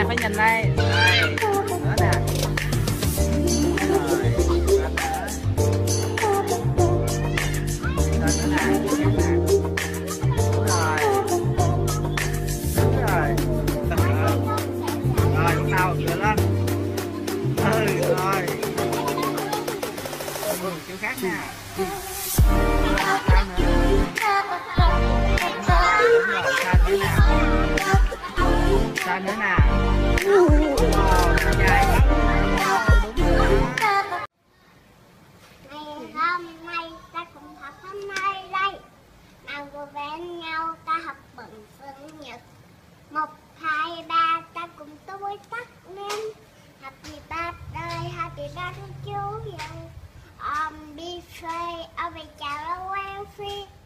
nè, phải nhìn đây. Đây, nữa nè. Rồi, nữa nè. Đúng rồi. Đúng rồi. Rồi, lúc nào dựa lên. Rồi. Kiểu khác nè. Sao nữa nè. Dài lắm. Ngày hôm nay ta cùng học hôm nay đây. Nào vừa bên nhau ta học bằng sinh nhật. 1, 2, 3 ta cùng tôi tắt lên. Happy birthday, happy birthday chú dâu. Be free, ở về chào là quen phi.